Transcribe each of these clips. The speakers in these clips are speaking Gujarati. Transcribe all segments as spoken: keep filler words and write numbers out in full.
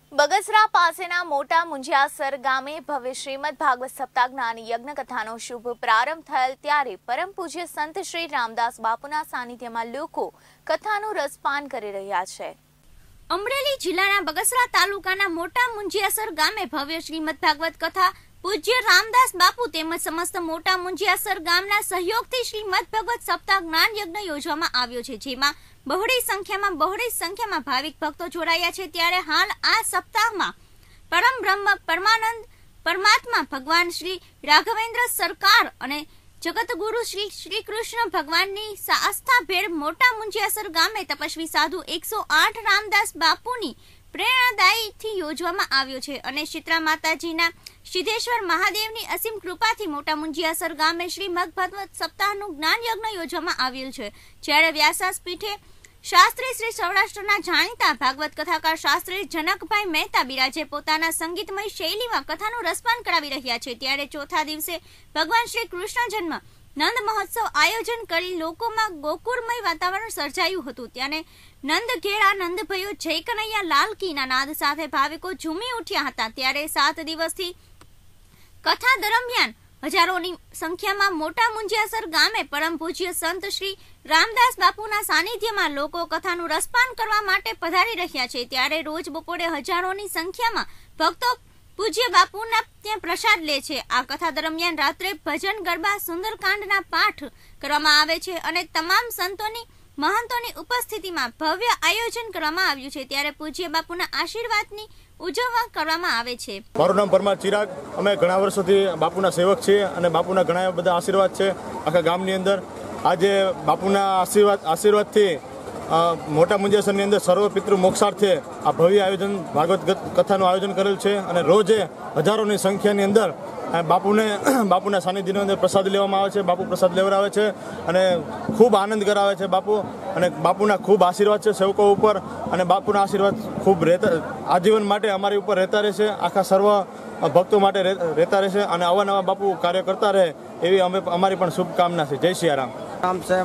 બગસરા પાસેના મોટા મુંજિયાસર ગામે ભવ્ય શ્રીમદ ભાગવત સપ્તાહ જ્ઞાન યજ્ઞ કથાનો શુભ પ્રારંભ થયેલ ત્યારે પરમ પૂજ્ય સંત શ્રી રામદાસ બાપુના સાનિધ્યમાં લોકો કથાનું રસપાન કરી રહ્યા છે। અમરેલી જિલ્લાના બગસરા તાલુકાના મોટા મુંજિયાસર ગામે ભવ્ય શ્રીમદ ભાગવત કથા પૂજ્ય રામદાસ બાપુ તેમજ સમસ્ત મોટા મુંજિયાસર ગામના સહયોગથી શ્રીમદ ભાગવત સપ્તાહ જ્ઞાન યજ્ઞ યોજવામાં આવ્યો છે, જેમાં બહોળી સંખ્યામાં બહોળી સંખ્યામાં ભાવિક ભક્તો જોડાયા છે। ત્યારે હાલ આ સપ્તાહમાં પરમ બ્રહ્મ પરમાનંદ પરમાત્મા ભગવાન શ્રી રાઘવેન્દ્ર સરકાર અને જગતગુરુ શ્રી શ્રી કૃષ્ણ ભગવાનની આસ્થા ભેર મોટા મુંજિયાસર ગામે તપસ્વી સાધુ એકસો આઠ રામદાસ બાપુની પ્રેરણાદાયીથી યોજવામાં આવ્યો છે અને શીતળા માતાજીના સિદ્ધેશ્વર મહાદેવની અસીમ કૃપાથી મોટા મુંજિયાસર ગામે શ્રીમદ ભાગવત સપ્તાહનું જ્ઞાન યજ્ઞ યોજવામાં આવ્યું છે। જ્યારે વ્યાસાસ પીઠે શાસ્ત્રી શ્રી સૌરાષ્ટ્રના જાણીતા ભાગવત કથાકાર શાસ્ત્રી જનકભાઈ મહેતા બિરાજે પોતાના સંગીતમય શૈલીમાં કથાનું રસપાન કરાવી રહ્યા છે। ત્યારે ચોથા દિવસે ભગવાન શ્રી કૃષ્ણ જન્મ નંદ મહોત્સવ આયોજન કરી લોકોમાં ગોકુળમય વાતાવરણ સર્જાયું હતું। ત્યારે નંદ ઘેરા નંદભયો જય કનૈયા લાલ કીના નાદ સાથે ભાવિકો ઝૂમી ઉઠ્યા હતા। ત્યારે સાત દિવસથી કથા દરમિયાન હજારોની સંખ્યામાં મોટા મુંજિયાસર ગામે પરમ પૂજ્ય સંત શ્રી રામદાસ બાપુના સાનિધ્યમાં લોકો કથાનું રસપાન કરવા માટે પધારી રહ્યા છે। ત્યારે રોજ બપોરે હજારોની સંખ્યામાં ભક્તો પૂજ્ય બાપુના ત્યાં પ્રસાદ લે છે। આ કથા દરમિયાન રાત્રે ભજન ગરબા સુંદરકાંડના પાઠ કરવામાં આવે છે અને તમામ સંતોની મહંતોની ઉપસ્થિતિમાં ભવ્ય આયોજન કરવામાં આવ્યું છે। ત્યારે પૂજ્ય બાપુના આશીર્વાદની ઉજવણી કરવામાં આવે છે। મારું નામ પરમાર ચિરાગ, અમે ઘણા વર્ષોથી બાપુના સેવક છીએ અને બાપુના ઘણા બધા આશીર્વાદ છે આખા ગામની અંદર। આજે બાપુના આશીર્વાદ આશીર્વાદથી મોટા મુંજિયાસરની અંદર સર્વ પિતૃ મોક્ષાર્થે આ ભવ્ય આયોજન ભાગવત કથાનું આયોજન કરેલ છે અને રોજે હજારોની સંખ્યાની અંદર બાપુને બાપુના સાનિધ્યની અંદર પ્રસાદ લેવામાં આવે છે। બાપુ પ્રસાદ લેવડાવે છે અને ખૂબ આનંદ કરાવે છે બાપુ, અને બાપુના ખૂબ આશીર્વાદ છે સેવકો ઉપર અને બાપુના આશીર્વાદ ખૂબ રહેતા આજીવન માટે અમારી ઉપર રહેતા રહેશે, આખા સર્વ ભક્તો માટે રહેતા રહેશે અને અવાનવા બાપુ કાર્ય કરતા રહે એવી અમે અમારી પણ શુભકામના છે। જય સિયારામ। નામ છે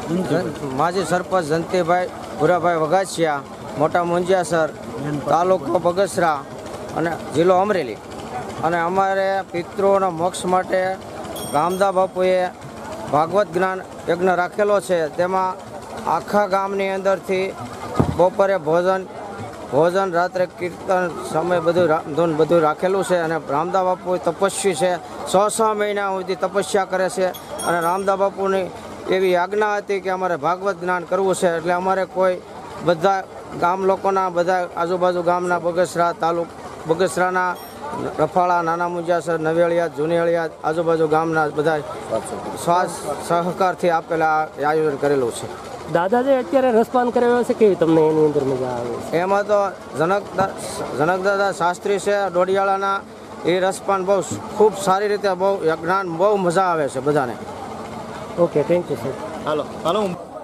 માજી સરપંચ જંતીભાઈ ભુરાભાઈ વઘાસિયા, મોટા મુંજિયાસર, તાલુકો બગસરા અને જિલ્લો અમરેલી। અને અમારે પિતૃઓના મોક્ષ માટે રામદા બાપુએ ભાગવત જ્ઞાન યજ્ઞ રાખેલો છે। તેમાં આખા ગામની અંદરથી બપોરે ભોજન ભોજન રાત્રે કીર્તન સમય બધું રામધૂન બધું રાખેલું છે અને રામદા બાપુ તપસ્વી છે, છ છ મહિના સુધી તપસ્યા કરે છે અને રામદા બાપુની એવી આજ્ઞા હતી કે અમારે ભાગવત જ્ઞાન કરવું છે। એટલે અમારે કોઈ બધા ગામ લોકોના બધા આજુબાજુ ગામના બગસરા તાલુક બગસરાના રફાળા, નાના મુંજિયાસર, નવેળિયા, જૂનીળિયા આજુબાજુ ગામના બધા શ્વાસ સહકારથી આપેલા આયોજન કરેલું છે। દાદાજી અત્યારે રસપાન કરાવ્યો છે, કેવી તમને એની અંદર મજા આવે? એમાં તો જનક જનકદાદા શાસ્ત્રી છે ડોડિયાળાના, એ રસપાન બહુ ખૂબ સારી રીતે બહુ જ્ઞાન બહુ મજા આવે છે બધાને। Okay, thank you sir. Hello hello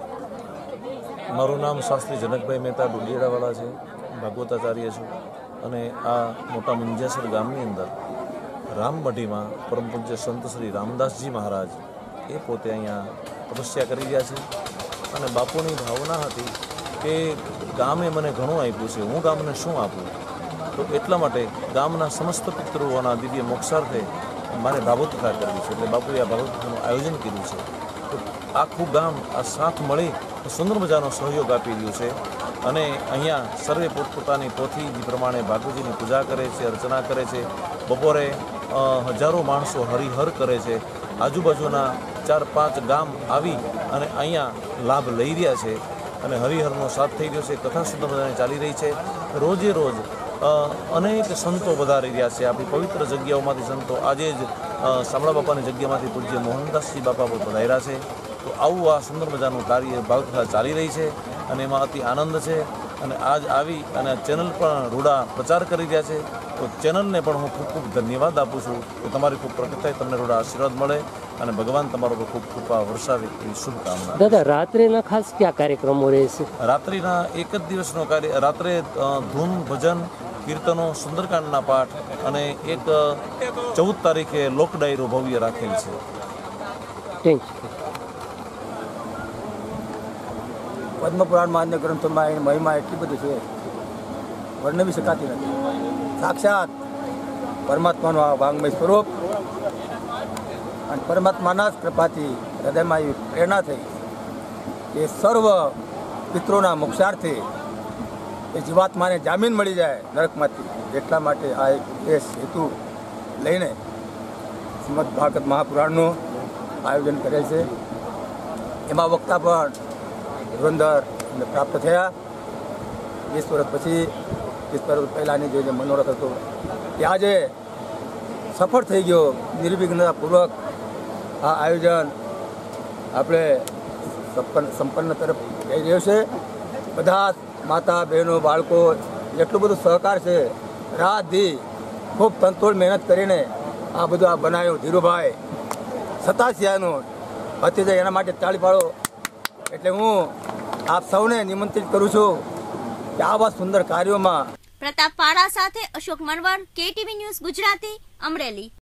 મારું નામ શાસ્ત્રી જનકભાઈ મહેતા ડોડિયાળાવાળા છે, ભાગવતાચાર્ય છું અને આ મોટા મુંજિયાસર ગામની અંદર રામમઢીમાં પરમ પૂજ્ય સંત શ્રી રામદાસજી મહારાજ એ પોતે અહીંયા તપસ્યા કરી રહ્યા છે અને બાપુની ભાવના હતી કે ગામે મને ઘણું આપ્યું છે, હું ગામને શું આપું, તો એટલા માટે ગામના સમસ્ત પિતૃઓના દિવ્ય મોક્ષાર્થે મારે ભાગવત કથા કરવી છે, એટલે બાપુએ આ ભાગવત કથાનું આયોજન કર્યું છે। તો આખું ગામ આ સાથ મળી સુંદર મજાનો સહયોગ આપી રહ્યું છે અને અહીંયા સર્વે પોતપોતાની પોથી પ્રમાણે ભાગવતજીની પૂજા કરે છે, અર્ચના કરે છે। બપોરે હજારો માણસો હરિહર કરે છે, આજુબાજુના ચાર પાંચ ગામ આવી અને અહીંયા લાભ લઈ રહ્યા છે અને હરિહરનો સાથ થઈ રહ્યો છે। કથા સુંદર મજાની ચાલી રહી છે, રોજે રોજ અનેક સંતો વધારી રહ્યા છે આપણી પવિત્ર જગ્યાઓમાંથી સંતો। આજે જ શામળા બાપાની જગ્યામાંથી પૂજ્ય મોહનદાસજી બાપા પણ પધાર્યા છે। તો આવું આ સુંદર મજાનું કાર્ય ભાગવત ચાલી રહી છે અને એમાં અતિ આનંદ છે અને આજ આવી અને ચેનલ પણ રૂડા પ્રચાર કરી રહ્યા છે, તો ચેનલને પણ હું ખૂબ ખૂબ ધન્યવાદ આપું છું કે તમારી ખૂબ પ્રગટ થાય, તમને રૂડા આશીર્વાદ મળે અને ભગવાન તમારો પર ખૂબ કૃપા વરસાવે એવી શુભકામના। દાદા, રાત્રિના ખાસ કયા કાર્યક્રમો રહેશે? રાત્રિના એક જ દિવસનો કાર્ય, રાત્રે ધૂન ભજન કીર્તનો સુંદરકાંડના પાઠ અને એક ચૌદ તારીખે લોક ડાયરો ભવ્ય રાખેલ છે। Thank you. પદ્મપુરાણમાં અન્ય ગ્રંથોમાં એની મહિમા એટલી બધી છે વર્ણવી શકાતી નથી. સાક્ષાત પરમાત્માનો આ વાંગમય સ્વરૂપ અને પરમાત્માના જ કૃપાથી હૃદયમાં એવી પ્રેરણા થઈ કે સર્વ પિત્રોના મોક્ષાર્થે એ જીવાત્માને જામીન મળી જાય નરકમાંથી. એટલા માટે આ એક ઉદ્દેશ હેતુ લઈને શ્રીમદ ભાગવત મહાપુરાણનું આયોજન કરેલ છે. એમાં વક્તા પણ ધુરંધર પ્રાપ્ત થયા. વીસ વર્ષ પછી વીસ વર્ષ પહેલાંની જે મનોરથ હતો એ આજે સફળ થઈ ગયો. નિર્વિઘ્નતાપૂર્વક આ આયોજન આપણે સંપન્ન સંપન્ન તરફ જઈ રહ્યું છે. બધા માતા બહેનો બાળકો એટલું બધું સહકાર છે. રાત દી ખૂબ તનતોડ મહેનત કરીને આ બધું આ બનાવ્યું. ધીરુભાઈ સતાસિયાનું હતી જાય એના માટે તાળી પાડો. એટલે હું આપ સૌને નિમંત્રિત કરું છું કે આવા સુંદર કાર્યોમાં. પ્રતાપ પાડા સાથે અશોક મણવર, કેટીવી ન્યૂઝ ગુજરાતી, અમરેલી.